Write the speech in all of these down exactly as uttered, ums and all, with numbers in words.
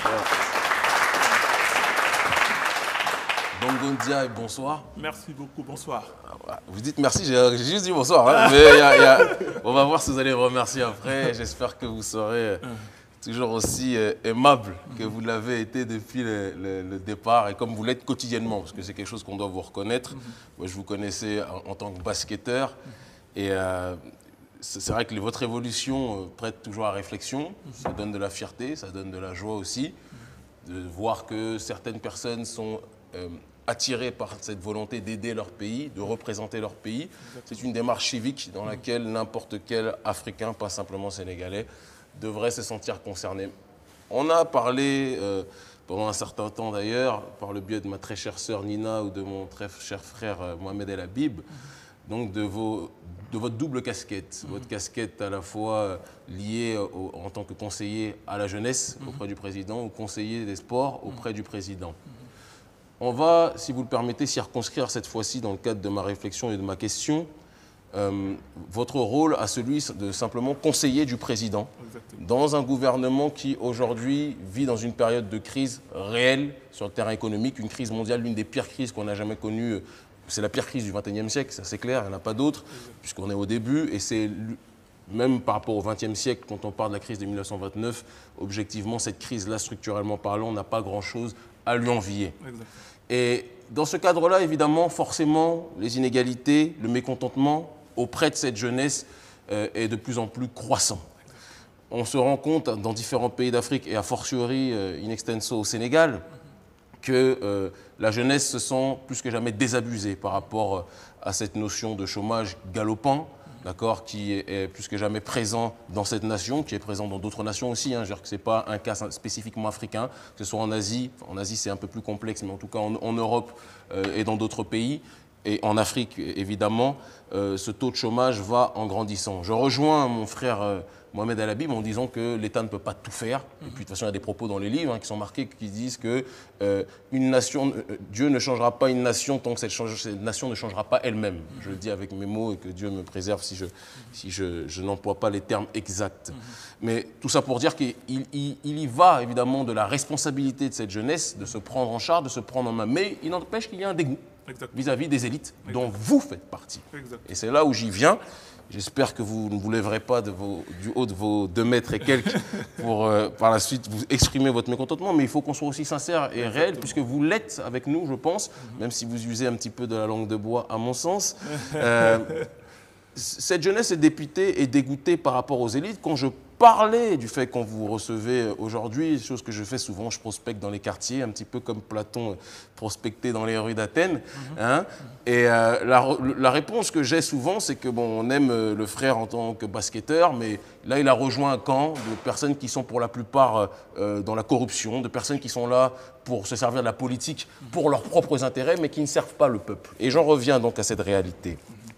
Bongondia et bonsoir. Merci beaucoup, bonsoir. Vous dites merci, j'ai juste dit bonsoir. Hein, mais y a, y a, on va voir si vous allez remercier après. J'espère que vous serez toujours aussi aimable que vous l'avez été depuis le, le, le départ et comme vous l'êtes quotidiennement, parce que c'est quelque chose qu'on doit vous reconnaître. Moi, je vous connaissais en, en tant que basketteur et euh, c'est vrai que votre évolution prête toujours à réflexion. Ça donne de la fierté, ça donne de la joie aussi de voir que certaines personnes sont euh, attirés par cette volonté d'aider leur pays, de représenter leur pays. C'est une démarche civique dans laquelle n'importe quel Africain, pas simplement sénégalais, devrait se sentir concerné. On a parlé euh, pendant un certain temps d'ailleurs, par le biais de ma très chère sœur Nina ou de mon très cher frère euh, Mohamed El Habib, donc de, vos, de votre double casquette. Votre casquette à la fois liée au, en tant que conseiller à la jeunesse auprès du président ou conseiller des sports auprès du président. On va, si vous le permettez, circonscrire cette fois-ci dans le cadre de ma réflexion et de ma question, euh, votre rôle à celui de simplement conseiller du président. Exactement. Dans un gouvernement qui aujourd'hui vit dans une période de crise réelle sur le terrain économique, une crise mondiale, l'une des pires crises qu'on a jamais connues. C'est la pire crise du vingt et unième siècle, ça c'est clair, il n'y en a pas d'autre, puisqu'on est au début et c'est même par rapport au vingtième siècle, quand on parle de la crise de mille neuf cent vingt-neuf, objectivement, cette crise-là, structurellement parlant, n'a pas grand-chose à lui envier. Exactement. Et dans ce cadre-là, évidemment, forcément, les inégalités, le mécontentement auprès de cette jeunesse euh, est de plus en plus croissant. On se rend compte dans différents pays d'Afrique, et a fortiori euh, in extenso au Sénégal, que euh, la jeunesse se sent plus que jamais désabusée par rapport à cette notion de chômage galopant, d'accord, qui est, est plus que jamais présent dans cette nation, qui est présent dans d'autres nations aussi. Hein, je veux dire que ce n'est pas un cas spécifiquement africain, que ce soit en Asie. Enfin, en Asie, c'est un peu plus complexe, mais en tout cas en, en Europe euh, et dans d'autres pays. Et en Afrique, évidemment, euh, ce taux de chômage va en grandissant. Je rejoins mon frère euh, Mohamed El Habib en disant que l'État ne peut pas tout faire. Et puis, de toute façon, il y a des propos dans les livres hein, qui sont marqués qui disent que euh, une nation, euh, Dieu ne changera pas une nation tant que cette, change, cette nation ne changera pas elle-même. Je le dis avec mes mots et que Dieu me préserve si je, si je, je n'emploie pas les termes exacts. Mais tout ça pour dire qu'il il, il y va évidemment de la responsabilité de cette jeunesse, de se prendre en charge, de se prendre en main. Mais il n'empêche qu'il y a un dégoût vis-à-vis des élites Exactement. Dont vous faites partie. Exactement. Et c'est là où j'y viens. J'espère que vous ne vous lèverez pas de vos, du haut de vos deux mètres et quelques pour euh, par la suite vous exprimer votre mécontentement, mais il faut qu'on soit aussi sincère et réel, Exactement. Puisque vous l'êtes avec nous, je pense, mm-hmm. même si vous usez un petit peu de la langue de bois, à mon sens. Euh, cette jeunesse est dépitée et dégoûtée par rapport aux élites. Quand je parlais du fait qu'on vous recevez aujourd'hui, chose que je fais souvent, je prospecte dans les quartiers, un petit peu comme Platon prospectait dans les rues d'Athènes. Mm-hmm. hein, et euh, la, la réponse que j'ai souvent, c'est que bon, on aime le frère en tant que basketteur, mais là, il a rejoint un camp de personnes qui sont pour la plupart euh, dans la corruption, de personnes qui sont là pour se servir de la politique pour leurs propres intérêts, mais qui ne servent pas le peuple. Et j'en reviens donc à cette réalité.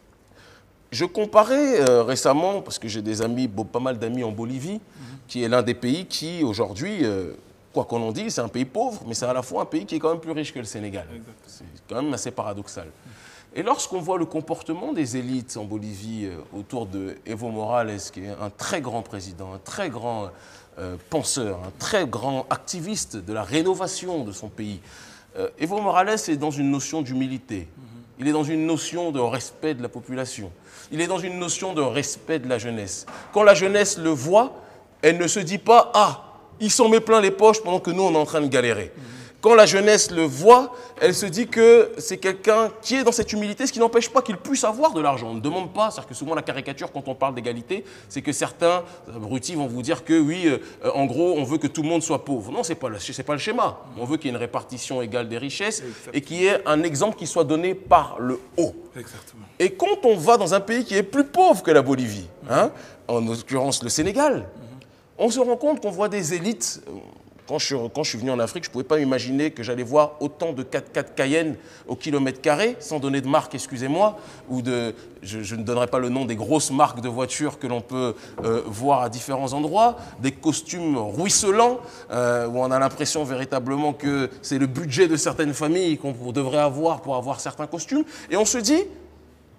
Je comparais euh, récemment, parce que j'ai des amis, bon, pas mal d'amis en Bolivie, mm-hmm. qui est l'un des pays qui, aujourd'hui, euh, quoi qu'on en dise, c'est un pays pauvre, mais c'est à la fois un pays qui est quand même plus riche que le Sénégal. C'est quand même assez paradoxal. Mm-hmm. Et lorsqu'on voit le comportement des élites en Bolivie euh, autour de Evo Morales, qui est un très grand président, un très grand euh, penseur, un très grand activiste de la rénovation de son pays, euh, Evo Morales est dans une notion d'humilité. Mm-hmm. Il est dans une notion de respect de la population. Il est dans une notion de respect de la jeunesse. Quand la jeunesse le voit, elle ne se dit pas « Ah, il s'en met plein les poches pendant que nous, on est en train de galérer. » Quand la jeunesse le voit, elle se dit que c'est quelqu'un qui est dans cette humilité, ce qui n'empêche pas qu'il puisse avoir de l'argent. On ne demande pas, c'est-à-dire que souvent la caricature, quand on parle d'égalité, c'est que certains abrutis vont vous dire que oui, euh, en gros, on veut que tout le monde soit pauvre. Non, ce n'est pas, pas le schéma. On veut qu'il y ait une répartition égale des richesses Exactement. Et qu'il y ait un exemple qui soit donné par le haut. Exactement. Et quand on va dans un pays qui est plus pauvre que la Bolivie, hein, en l'occurrence le Sénégal, mm-hmm. on se rend compte qu'on voit des élites. Quand je, suis, quand je suis venu en Afrique, je ne pouvais pas imaginer que j'allais voir autant de quatre-quatre Cayenne au kilomètre carré, sans donner de marque, excusez-moi, ou de, je, je ne donnerai pas le nom des grosses marques de voitures que l'on peut euh, voir à différents endroits, des costumes ruisselants, euh, où on a l'impression véritablement que c'est le budget de certaines familles qu'on devrait avoir pour avoir certains costumes. Et on se dit,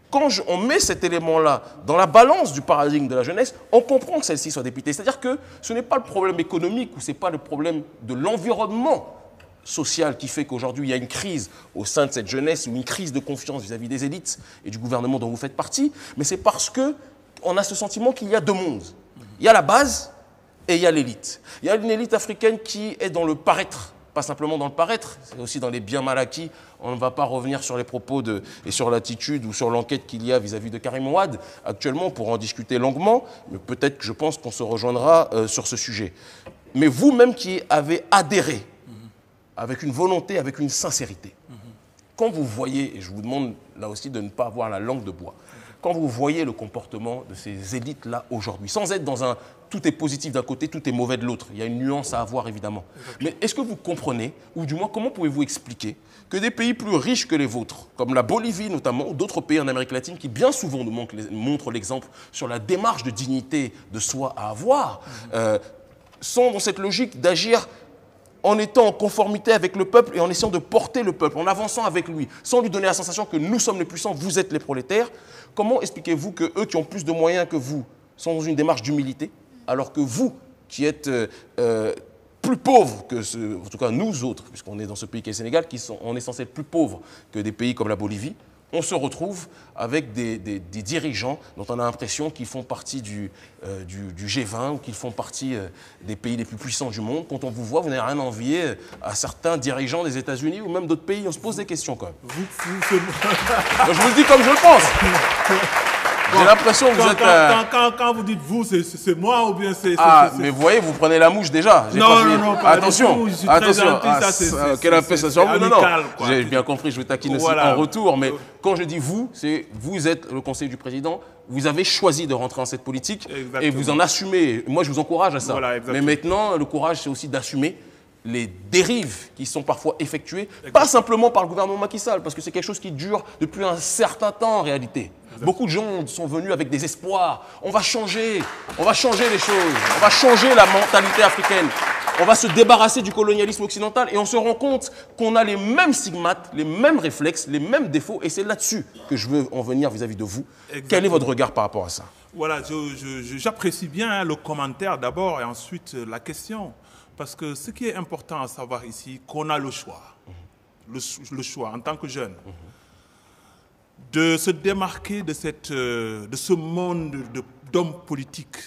quand je, on met cet élément-là dans la balance du paradigme de la jeunesse, on comprend que celle-ci soit députée. C'est-à-dire que ce n'est pas le problème économique ou ce n'est pas le problème de l'environnement social qui fait qu'aujourd'hui il y a une crise au sein de cette jeunesse ou une crise de confiance vis-à-vis des élites et du gouvernement dont vous faites partie, mais c'est parce qu'on a ce sentiment qu'il y a deux mondes. Il y a la base et il y a l'élite. Il y a une élite africaine qui est dans le paraître, pas simplement dans le paraître, c'est aussi dans les biens mal acquis. On ne va pas revenir sur les propos de, et sur l'attitude ou sur l'enquête qu'il y a vis-à-vis de Karim Ouad actuellement pour en discuter longuement, mais peut-être que je pense qu'on se rejoindra euh, sur ce sujet. Mais vous-même qui avez adhéré avec une volonté, avec une sincérité, mm-hmm. quand vous voyez, et je vous demande là aussi de ne pas avoir la langue de bois, quand vous voyez le comportement de ces élites-là aujourd'hui, sans être dans un tout est positif d'un côté, tout est mauvais de l'autre, il y a une nuance à avoir évidemment. Mais est-ce que vous comprenez, ou du moins comment pouvez-vous expliquer que des pays plus riches que les vôtres, comme la Bolivie notamment, ou d'autres pays en Amérique latine, qui bien souvent nous montrent l'exemple sur la démarche de dignité de soi à avoir, mm-hmm. euh, sont dans cette logique d'agir en étant en conformité avec le peuple et en essayant de porter le peuple, en avançant avec lui, sans lui donner la sensation que nous sommes les puissants, vous êtes les prolétaires. Comment expliquez-vous que eux qui ont plus de moyens que vous sont dans une démarche d'humilité, alors que vous, qui êtes euh, euh, plus pauvres que, ce, en tout cas nous autres, puisqu'on est dans ce pays qui est le Sénégal, qui sont, on est censé être plus pauvres que des pays comme la Bolivie, on se retrouve avec des, des, des dirigeants dont on a l'impression qu'ils font partie du, euh, du, du G vingt ou qu'ils font partie euh, des pays les plus puissants du monde. Quand on vous voit, vous n'avez rien à envier à certains dirigeants des États-Unis ou même d'autres pays. On se pose des questions quand même. Vous, vous, je vous le dis comme je le pense. J'ai l'impression que vous quand, êtes... Quand, euh... quand, quand, quand vous dites vous, c'est moi ou bien c'est... Ah, mais vous voyez, vous prenez la mouche déjà. Non, pas non, non, pas attention, du tout, je attention. Gentil, ah, ça, quelle appréciation. Non, non, j'ai bien compris, je vais taquiner voilà. aussi en retour. Mais quand je dis vous, c'est vous êtes le conseiller du président, vous avez choisi de rentrer dans cette politique. Exactement. Et vous en assumez. Moi, je vous encourage à ça. Voilà, mais maintenant, le courage, c'est aussi d'assumer les dérives qui sont parfois effectuées, exactement. Pas simplement par le gouvernement Macky Sall, parce que c'est quelque chose qui dure depuis un certain temps en réalité. Exactement. Beaucoup de gens sont venus avec des espoirs. On va changer, on va changer les choses, on va changer la mentalité africaine, on va se débarrasser du colonialisme occidental et on se rend compte qu'on a les mêmes stigmates, les mêmes réflexes, les mêmes défauts et c'est là-dessus que je veux en venir vis-à-vis de vous. Exactement. Quel est votre regard par rapport à ça? Voilà, j'apprécie bien le commentaire d'abord et ensuite la question. Parce que ce qui est important à savoir ici, qu'on a le choix, mmh. le, le choix en tant que jeune, mmh. de se démarquer de, cette, de ce monde d'hommes politiques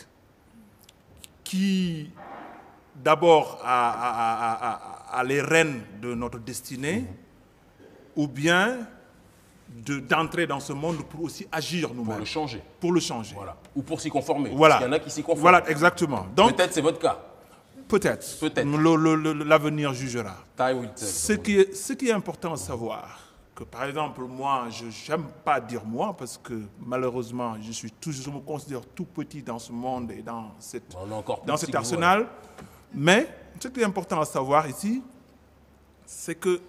qui, d'abord, a, a, a, a, a les rênes de notre destinée, mmh. ou bien d'entrer dans ce monde pour aussi agir nous-mêmes. Pour le changer. Pour le changer. Voilà. Ou pour s'y conformer. Voilà. Parce qu'il y en a qui s'y conforment. Voilà, exactement. Peut-être c'est votre cas. Peut-être. Peut-être. L'avenir jugera. Ce qui, est, ce qui est important à savoir, que par exemple, moi, je n'aime pas dire moi, parce que malheureusement, je, suis toujours, je me considère tout petit dans ce monde et dans, cette, dans cet arsenal. Mais ce qui est important à savoir ici, c'est que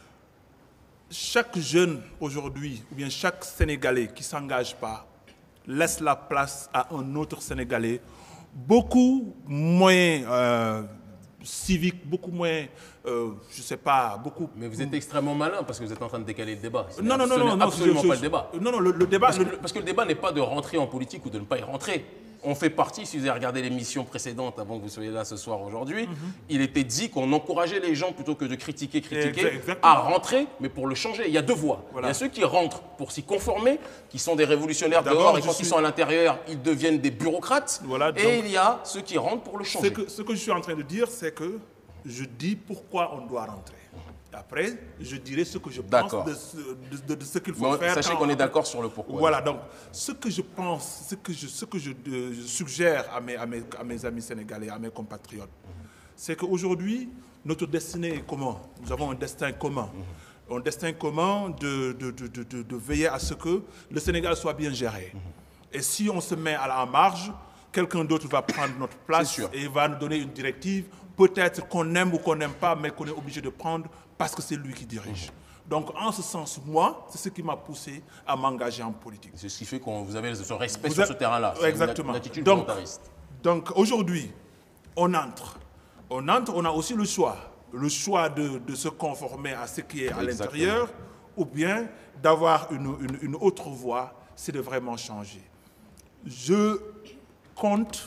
chaque jeune aujourd'hui, ou bien chaque Sénégalais qui ne s'engage pas, laisse la place à un autre Sénégalais beaucoup moins euh, civique, beaucoup moins, euh, je ne sais pas, beaucoup... Mais vous êtes extrêmement malin parce que vous êtes en train de décaler le débat. Non, non, non, non, non. absolument je, je, pas le débat. Non, non, le, le débat... Parce que, parce que le débat n'est pas de rentrer en politique ou de ne pas y rentrer. On fait partie, si vous avez regardé l'émission précédente avant que vous soyez là ce soir aujourd'hui, mm-hmm. il était dit qu'on encourageait les gens plutôt que de critiquer, critiquer, Exactement. à rentrer, mais pour le changer. Il y a deux voies. Voilà. Il y a ceux qui rentrent pour s'y conformer, qui sont des révolutionnaires dehors, et quand suis... ils sont à l'intérieur, ils deviennent des bureaucrates. Voilà, donc, et il y a ceux qui rentrent pour le changer. Ce que, ce que je suis en train de dire, c'est que je dis pourquoi on doit rentrer. Après, je dirai ce que je pense de ce, de, de, de ce qu'il faut bon, faire. Sachez qu'on est d'accord sur le pourquoi. Voilà, donc ce que je pense, ce que je, ce que je, de, je suggère à mes, à, mes, à mes amis sénégalais, à mes compatriotes, mm-hmm. c'est qu'aujourd'hui, notre destinée est comment? Nous avons un destin commun. Mm-hmm. Un destin commun de, de, de, de, de, de veiller à ce que le Sénégal soit bien géré. Mm-hmm. Et si on se met à la marge, quelqu'un d'autre va prendre notre place et va nous donner une directive, peut-être qu'on aime ou qu'on n'aime pas, mais qu'on est obligé de prendre parce que c'est lui qui dirige. Mmh. Donc, en ce sens, moi, c'est ce qui m'a poussé à m'engager en politique. C'est ce qui fait que vous avez ce respect vous sur a... ce terrain-là. Exactement. Une attitude donc, volontariste. Donc, aujourd'hui, on entre. On entre, on a aussi le choix. Le choix de, de se conformer à ce qui est à l'intérieur, ou bien d'avoir une, une, une autre voie c'est de vraiment changer. Je compte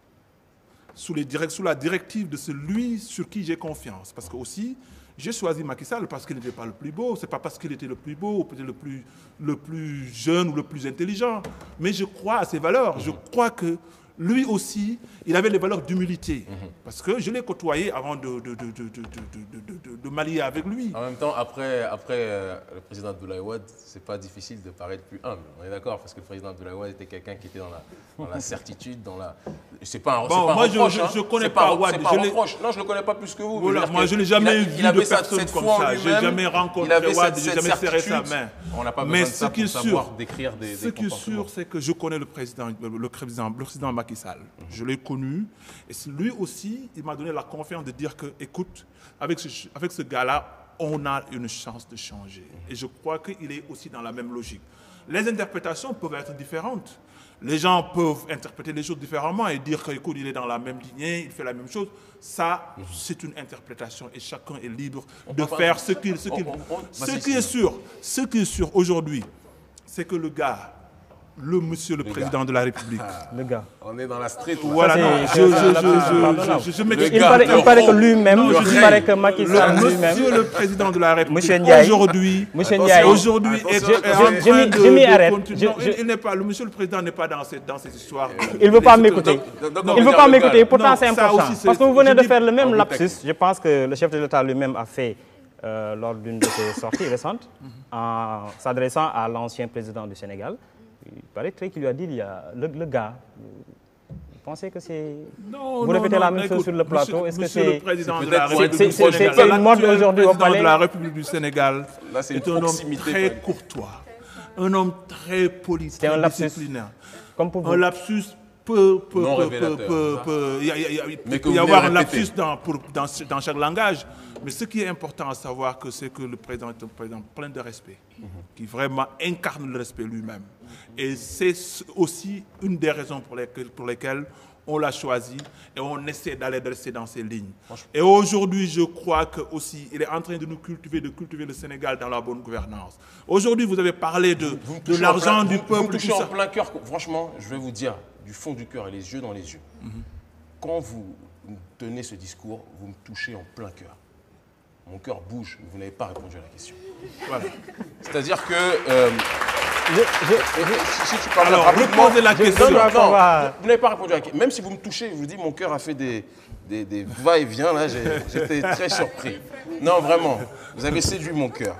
sous, les direct, sous la directive de celui sur qui j'ai confiance. Parce que aussi, j'ai choisi Macky Sall parce qu'il n'était pas le plus beau, ce n'est pas parce qu'il était le plus beau, ou peut-être le plus, le plus jeune ou le plus intelligent. Mais je crois à ses valeurs. Je crois que lui aussi, il avait les valeurs d'humilité. Mm-hmm. Parce que je l'ai côtoyé avant de, de, de, de, de, de, de, de m'allier avec lui. En même temps, après, après euh, le président Abdoulaye Wade, ce n'est pas difficile de paraître plus humble. On est d'accord? Parce que le président Abdoulaye Wade était quelqu'un qui était dans la, dans la certitude, dans la... C'est pas un, bon, pas moi, un reproche. Je ne hein. connais pas Wade. C'est pas un reproche. Non, je ne le connais pas plus que vous. Voilà, moi, je n'ai jamais vu de personne comme ça. Je n'ai jamais rencontré Wade, je n'ai jamais serré sa main. On n'a pas besoin Mais de ça pour savoir décrire des, ce qui est sûr, c'est que je connais le président, le président, le président Macky Sall. Je l'ai connu. Et lui aussi, il m'a donné la confiance de dire que, écoute, avec ce, avec ce gars-là, on a une chance de changer. Et je crois qu'il est aussi dans la même logique. Les interprétations peuvent être différentes. Les gens peuvent interpréter les choses différemment et dire qu'écoute, il est dans la même lignée, il fait la même chose. Ça, c'est une interprétation et chacun est libre de faire ce qu'il... Ce qu'il ce qui est sûr, ce qui est sûr aujourd'hui, c'est que le gars, le monsieur le, le président gars. de la République. Le gars. On est dans la street. Voilà, non, je, je, je, je, je m'excuse. Il paraît, il paraît que lui-même, il paraît que Macky Sall lui-même. Monsieur le président de la République, aujourd'hui, aujourd'hui, est je m'y arrête. Il n'est pas, le monsieur le président n'est pas dans cette, dans cette histoire. Il ne veut pas m'écouter. Il ne veut pas m'écouter. Pourtant, c'est important. Parce que vous venez de faire le même lapsus. Je pense que le chef de l'État lui-même a fait euh, lors d'une de ses sorties récentes, en s'adressant à l'ancien président du Sénégal. Il paraît qu'il lui a dit, il y a le, le gars, vous pensez que c'est... Vous répétez non, la même écoute, chose sur le plateau? Est-ce que c'est... C'est une mode aujourd'hui au palais? Le président de la République du Sénégal là, est, est un homme très courtois, un homme très poli, très un disciplinaire. Comme pour vous. Un lapsus peut, peut, peut, peut, peut, peut il, y a, il, y a, il peut y avoir un lapsus dans, pour, dans, dans chaque langage. Mais ce qui est important à savoir, c'est que le président est un président plein de respect, mm-hmm. qui vraiment incarne le respect lui-même. Et c'est aussi une des raisons pour lesquelles, pour lesquelles on l'a choisi et on essaie d'aller rester dans ces lignes. Et aujourd'hui, je crois qu'il est en train de nous cultiver, de cultiver le Sénégal dans la bonne gouvernance. Aujourd'hui, vous avez parlé de, de l'argent du peuple. Vous me touchez en plein cœur. Franchement, je vais vous dire, du fond du cœur et les yeux dans les yeux, mm-hmm. quand vous tenez ce discours, vous me touchez en plein cœur. Mon cœur bouge, vous n'avez pas répondu à la question. Voilà. C'est-à-dire que... Euh, je, je, je, si tu parles alors, reposez la question. Non, non, non, vous n'avez pas répondu à la question. Même si vous me touchez, je vous dis, mon cœur a fait des, des, des va-et-vient, là, j'étais très surpris. Non, vraiment, vous avez séduit mon cœur.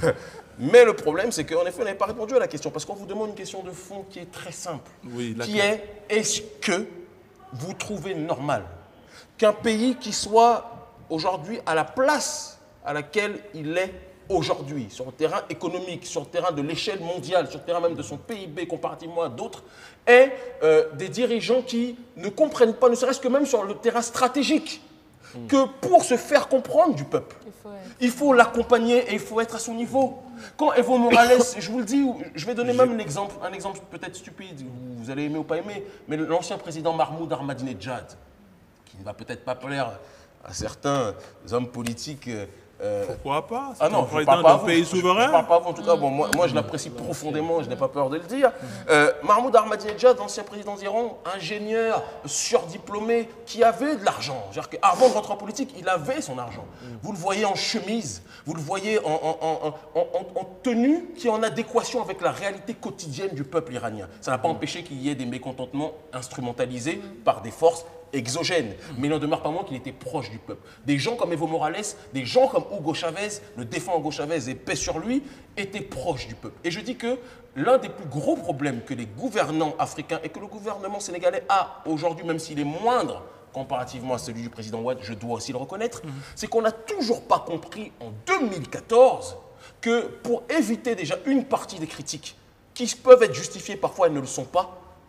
Mais le problème, c'est qu'en effet, vous n'avez pas répondu à la question, parce qu'on vous demande une question de fond qui est très simple, oui, qui est, est-ce que vous trouvez normal qu'un pays qui soit aujourd'hui à la place à laquelle il est aujourd'hui, sur le terrain économique, sur le terrain de l'échelle mondiale, sur le terrain même de son P I B comparativement à d'autres, est euh, des dirigeants qui ne comprennent pas, ne serait-ce que même sur le terrain stratégique, mmh. que pour se faire comprendre du peuple, il faut l'accompagner et il faut être à son niveau. Quand Evo Morales, je vous le dis, je vais donner même un exemple, un exemple peut-être stupide, vous allez aimer ou pas aimer, mais l'ancien président Mahmoud Ahmadinejad, qui ne va peut-être pas plaire à certains hommes politiques. Euh, Pourquoi pas? C'est ah non, un président d'un pays souverain. Je ne parle pas vous, en tout cas. Bon, moi, moi, je l'apprécie profondément, je n'ai pas peur de le dire. Euh, Mahmoud Ahmadinejad, ancien président d'Iran, ingénieur, surdiplômé, qui avait de l'argent. Avant de rentrer en politique, il avait son argent. Vous le voyez en chemise, vous le voyez en, en, en, en, en, en tenue qui est en adéquation avec la réalité quotidienne du peuple iranien. Ça n'a pas empêché qu'il y ait des mécontentements instrumentalisés par des forces exogène, mais il n'en demeure pas moins qu'il était proche du peuple. Des gens comme Evo Morales, des gens comme Hugo Chavez, le défunt Hugo Chavez et paix sur lui, étaient proches du peuple. Et je dis que l'un des plus gros problèmes que les gouvernants africains et que le gouvernement sénégalais a aujourd'hui, même s'il est moindre comparativement à celui du président Wade, je dois aussi le reconnaître, mmh. c'est qu'on n'a toujours pas compris en deux mille quatorze que pour éviter déjà une partie des critiques qui peuvent être justifiées, parfois elles ne le sont pas,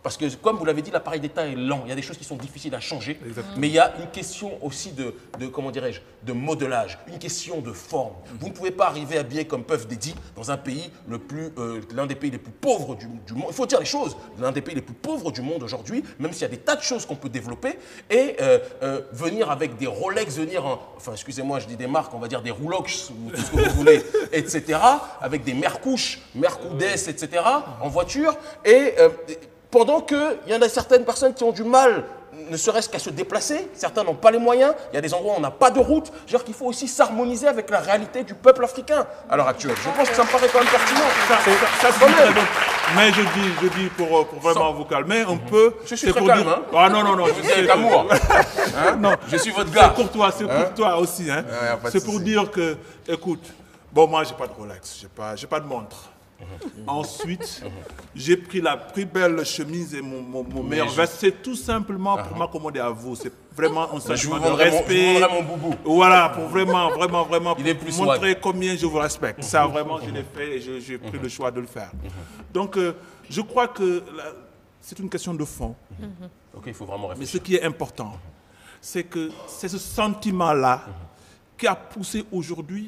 Parce que, comme vous l'avez dit, l'appareil d'État est lent. Il y a des choses qui sont difficiles à changer. Exactement. Mais il y a une question aussi de, de comment dirais-je, de modelage, une question de forme. Mm-hmm. Vous ne pouvez pas arriver habillé comme Puff Daddy dans un pays, le plus, euh, l'un des pays les plus pauvres du, du monde. Il faut dire les choses. L'un des pays les plus pauvres du monde aujourd'hui, même s'il y a des tas de choses qu'on peut développer, et euh, euh, venir avec des Rolex, venir en, enfin, excusez-moi, je dis des marques, on va dire des Roulox, ou tout ce que vous voulez, et cetera, avec des Mercouches, Mercoudes, et cetera, en voiture, et... Euh, pendant qu'il y en a certaines personnes qui ont du mal, ne serait-ce qu'à se déplacer, certains n'ont pas les moyens, il y a des endroits où on n'a pas de route, genre qu'il faut aussi s'harmoniser avec la réalité du peuple africain à l'heure actuelle. Je pense que ça me paraît quand même pertinent. Ça, ça, ça, ça mais je dis, je dis pour, pour vraiment Sans... vous calmer un peu. Je suis très calme, dire... hein. Ah non, non, non. Vous êtes d'amour. Hein? Non. Je suis votre gars. C'est pour toi, c'est hein? pour toi aussi. Hein? Ouais, c'est pour dire que, écoute, bon, moi, j'ai pas de Rolex, j'ai pas, j'ai pas de montre. Mmh. Ensuite, mmh. j'ai pris la plus belle chemise et mon, mon, mon meilleur veste. C'est tout simplement pour m'accommoder à vous. C'est vraiment un sentiment de respect. Je vous mon boubou. Voilà, pour vraiment, vraiment, vraiment Il est plus montrer swag. Combien je vous respecte. Mmh. Ça, vraiment, je l'ai fait et j'ai pris mmh. le choix de le faire. Mmh. Donc, euh, je crois que c'est une question de fond. Mmh. Ok, il faut vraiment réfléchir. Mais ce qui est important, c'est que c'est ce sentiment-là mmh. qui a poussé aujourd'hui...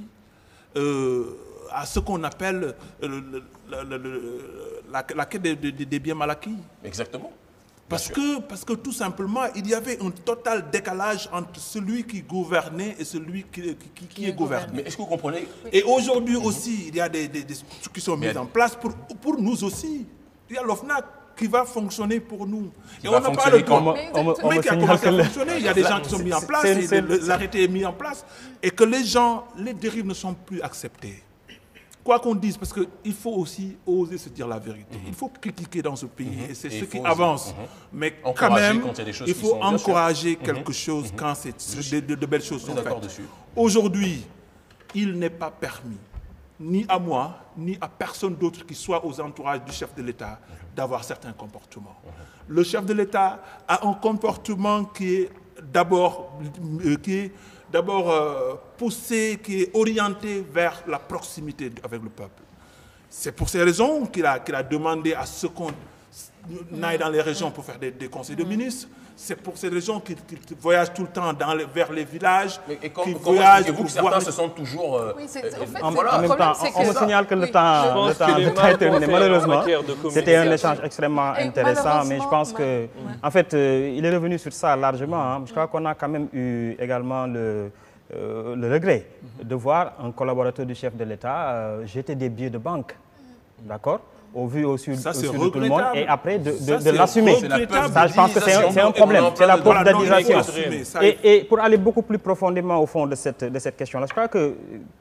Euh, à ce qu'on appelle euh, le, le, le, la, la quête des, des, des biens mal acquis. Exactement. Parce que, parce que tout simplement, il y avait un total décalage entre celui qui gouvernait et celui qui, qui, qui, qui est gouverné. Mais est-ce que vous comprenez? Et aujourd'hui mm-hmm. aussi, il y a des, des, des trucs qui sont mis en place pour, pour nous aussi. Il y a l'O F N A C qui va fonctionner pour nous. Qui et on n'a pas le droit. Mais, on, on, on mais qui a commencé à fonctionner. Il y a des gens qui sont mis en place, l'arrêté est mis en place, et que les gens, les dérives ne sont plus acceptées. Quoi qu'on dise, parce qu'il faut aussi oser se dire la vérité. Mm-hmm. Il faut critiquer dans ce pays, mm-hmm. et c'est ce qui avance. Mm-hmm. Mais quand même, quand il, il faut encourager quelque mm-hmm. chose mm-hmm. quand de, de, de belles choses sont faites. Aujourd'hui, il n'est pas permis, ni à moi, ni à personne d'autre qui soit aux entourages du chef de l'État, mm-hmm. d'avoir certains comportements. Mm-hmm. Le chef de l'État a un comportement qui est d'abord... Euh, qui est d'abord euh, poussé, qui est orienté vers la proximité avec le peuple. C'est pour ces raisons qu'il a, qu'il a demandé à ce qu'on aille dans les régions pour faire des, des conseils de ministres. C'est pour ces raisons qu'il, qu'il voyage tout le temps dans les, vers les villages. Mais et comme, comment expliquez-vous que certains se sentent toujours... Euh, oui, c'est, en fait, en, voilà. en même temps, on, on me signale que le oui. temps, le temps est terminé. Malheureusement, c'était un échange extrêmement et intéressant, mais je pense que, ouais. en fait, euh, il est revenu sur ça largement. Hein. Je crois qu'on a quand même eu également le... Euh, le regret mm-hmm. de voir un collaborateur du chef de l'État euh, jeter des billets de banque, d'accord, au vu au sud, au sud de tout le monde, et après de, de, de l'assumer. Ça, je pense que c'est un, c'est un problème, c'est la paupérisation. Et, et pour aller beaucoup plus profondément au fond de cette, de cette question-là, je crois que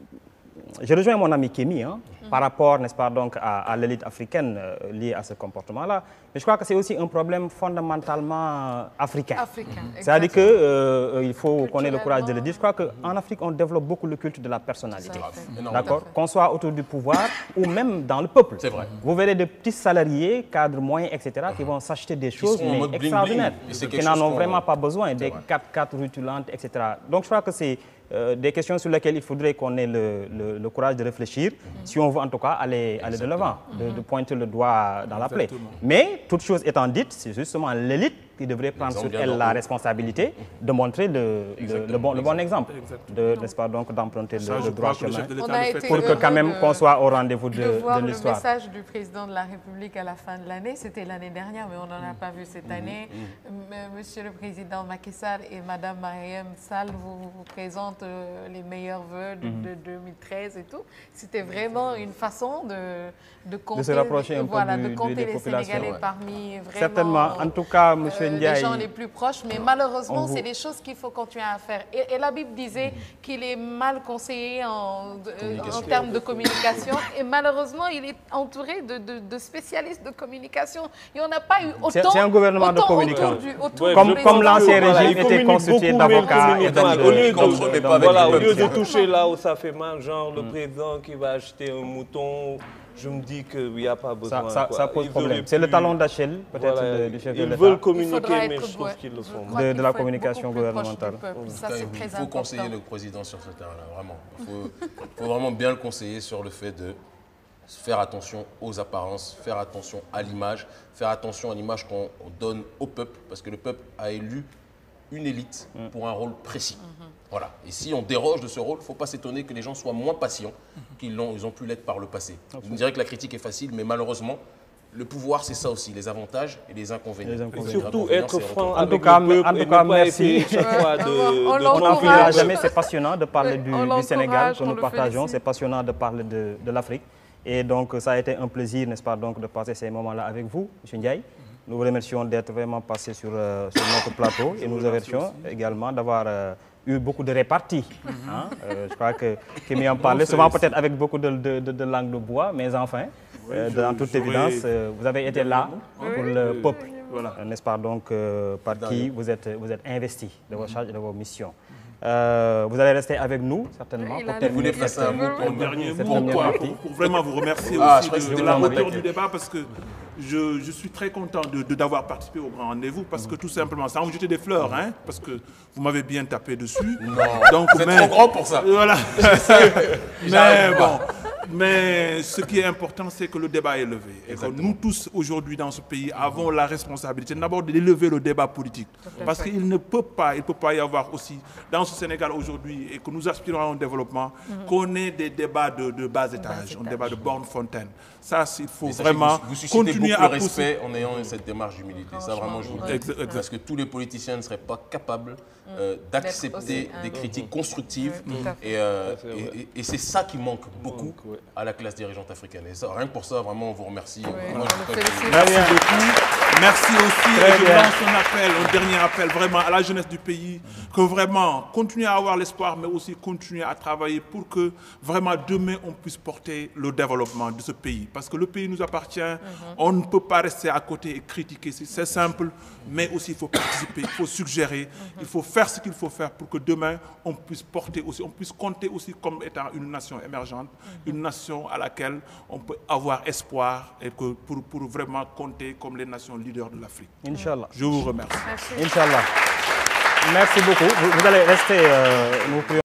je rejoins mon ami Kémy, hein, mm. par rapport, n'est-ce pas, donc, à, à l'élite africaine euh, liée à ce comportement-là. Mais je crois que c'est aussi un problème fondamentalement africain. africain C'est-à-dire qu'il euh, faut qu'on ait le courage de le dire. Je crois qu'en Afrique, on développe beaucoup le culte de la personnalité. D'accord ? Qu'on soit autour du pouvoir ou même dans le peuple. C'est vrai. Vous verrez des petits salariés, cadres moyens, et cetera, qui vont s'acheter des choses mais extraordinaires, bling bling. qui n'en ont vraiment pas besoin, des quatre quatre rutilantes, et cetera. Donc je crois que c'est Euh, des questions sur lesquelles il faudrait qu'on ait le, le, le courage de réfléchir, mm-hmm. si on veut en tout cas aller, aller de l'avant, mm-hmm. de, de pointer le doigt dans la plaie. Mais, toute chose étant dite, c'est justement l'élite qui devrait prendre sur elle la responsabilité de montrer le, le, le, bon, le bon exemple, de, n'est-ce pas, donc d'emprunter le, le droit chemin, pour que quand même qu'on soit au rendez-vous de, de, de l'histoire. Le message du président de la République à la fin de l'année, c'était l'année dernière, mais on n'en a pas vu cette année. Mm-hmm. Monsieur le président Macky Sall et Madame Marième Sall vous, vous présentent euh, les meilleurs vœux de, mm-hmm. de deux mille treize et tout. C'était vraiment une façon de, de compter, de se rapprocher un peu voilà, du, de compter des les populations. Sénégalais Ouais. parmi vraiment... Certainement, en tout cas, monsieur Euh, les gens les plus proches, mais malheureusement, vous... c'est des choses qu'il faut continuer à faire. Et, et la Bible disait mmh. qu'il est mal conseillé en, euh, en termes de communication, et malheureusement, il est entouré de, de, de spécialistes de communication. Et on n'a pas eu autant... C'est un gouvernement de communicants. Du, autour ouais, comme comme l'ancien régime voilà, était constitué d'avocats et au lieu de, de, voilà, au lieu de toucher là où ça fait mal, genre le mmh. président qui va acheter un mouton... Je me dis qu'il n'y a pas besoin. Ça, ça, ça pose problème. C'est le talon d'Achille, peut-être, voilà, du chef de l'État. Ils veulent communiquer, mais je trouve qu'ils le font. De, de la communication gouvernementale. Mmh. Ça, c'est très il faut conseiller le président sur ce terrain-là, vraiment. Il faut, faut vraiment bien le conseiller sur le fait de faire attention aux apparences, faire attention à l'image, faire attention à l'image qu'on donne au peuple, parce que le peuple a élu une élite mmh. pour un rôle précis. Mmh. Voilà. Et si on déroge de ce rôle, il ne faut pas s'étonner que les gens soient moins patients mmh. qu'ils ont, ils ont pu l'être par le passé. Vous me direz que la critique est facile, mais malheureusement, le pouvoir, c'est ça aussi, les avantages et les inconvénients. Les inconvénients. Et surtout être franc en tout cas, en tout cas merci. On n'en finira jamais, c'est passionnant de parler du, du Sénégal que nous partageons, c'est passionnant de parler de, de l'Afrique. Et donc, ça a été un plaisir, n'est-ce pas, donc, de passer ces moments-là avec vous, M. Ndiaye. Nous vous remercions d'être vraiment passé sur, euh, sur notre plateau et nous vous remercions également d'avoir euh, eu beaucoup de réparties. Mm-hmm. hein? euh, je crois que Kémy en parlait, souvent peut-être avec beaucoup de, de, de, de langue de bois, mais enfin, oui, euh, dans toute évidence, euh, vous avez été là oui, pour le oui, peuple, voilà. euh, n'est-ce pas, donc, euh, par qui vous êtes, vous êtes investi de vos charges et de vos missions. Euh, vous allez rester avec nous, certainement, pour terminer cette un mot pour le dernier mot, pour, pour vraiment vous remercier ah, aussi de, de la hauteur du débat, parce que je, je suis très content d'avoir de, de, participé au grand rendez-vous, parce que tout simplement, sans vous jeter des fleurs, hein, parce que vous m'avez bien tapé dessus. Non, donc, c'est trop grand pour ça. Voilà. Mais bon, mais ce qui est important, c'est que le débat est levé. Et que nous tous, aujourd'hui, dans ce pays, avons la responsabilité d'abord d'élever le débat politique. Parce qu'il ne peut pas, il peut pas y avoir aussi, dans ce Sénégal aujourd'hui, et que nous aspirons à un développement, mm-hmm. qu'on ait des débats de, de bas étage, un débat de borne-fontaine. Ça, il faut vraiment vous, vous continuer beaucoup à de respect en ayant cette démarche d'humilité. Ça, vraiment, je vous le dis. Ouais. Parce que tous les politiciens ne seraient pas capables euh, d'accepter des critiques constructives. Mmh. Et, euh, et, et, et c'est ça qui manque beaucoup à la classe dirigeante africaine. Et ça, rien que pour ça, vraiment, on vous remercie. Oui, Moi, je vous Merci beaucoup. Merci aussi. Et je lance un appel, un dernier appel vraiment à la jeunesse du pays, que vraiment continuer à avoir l'espoir, mais aussi continuer à travailler pour que vraiment demain on puisse porter le développement de ce pays. Parce que le pays nous appartient, mm-hmm. on ne peut pas rester à côté et critiquer. C'est simple, mais aussi il faut participer, il faut suggérer, mm-hmm. il faut faire ce qu'il faut faire pour que demain on puisse porter aussi, on puisse compter aussi comme étant une nation émergente, mm-hmm. une nation à laquelle on peut avoir espoir et que pour, pour vraiment compter comme les nations leaders de l'Afrique. Inch'Allah. Je vous remercie. Inch'Allah. Merci beaucoup. Vous, vous allez rester. Euh, nous